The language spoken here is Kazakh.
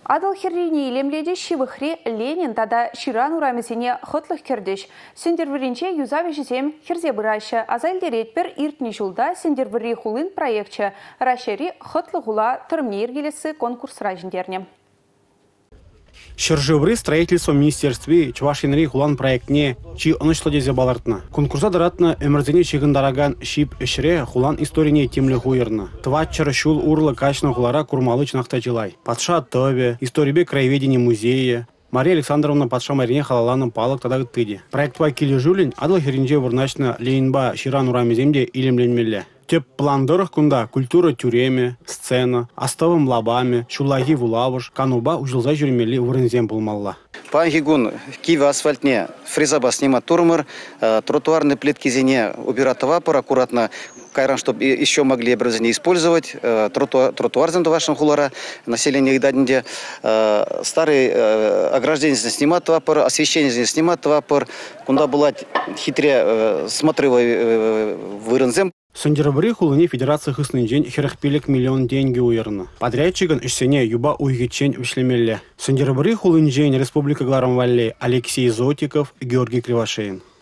Адыл херрине илемледе шивыхре Ленин тада ширан урамесене хотлых кердеш. Сендервірінче юзавешесем херзе бұрайшы. Азайлдеретпер иртні жылда сендервірі хулын проектче. Рашери хотлығула тұрымне ергелесі конкурс ражындерне. Шыржывры строительство министерстве Чувашинри хулан проектне чи онышлы дезе балартна. Конкурса даратна эмерзене чигындараган шип эшре хулан историне темлі хуйырна. Тватчары шул урлы качна хулара курмалы чынақтачылай. Патша Тобе, историбе краеведения музея, Мария Александровна патша Марине халаланым палык тадагы тыди. Проектва келі жүлін адыл херинже вырначна Ленинба ширан урамеземде илемленмелі. Теп пландырых кунда культура тюреме, сцена, аставым лабами, шулаги вулавыш, кануба ужылза жүрмели вырынзем булмалла. Пангигун киви асфальтне фрезаба снимать турмыр, тротуарные плитки зене убирать вапор аккуратно, кайран, чтобы еще могли образование использовать, тротуар за вашим хулара, население дадинде, старые ограждения снимать вапор, освещение снимать вапор, кунда была хитре смотрывай вырынзем. Сендербри хулыне федерация хыснын день херахпелек миллион деньги уйырны. Подрядчиган ишсене юба уйгечен ушлемелле. Сендербри хулын день республика Гларамвалле Алексей Зотиков и Георгий Кривошеин.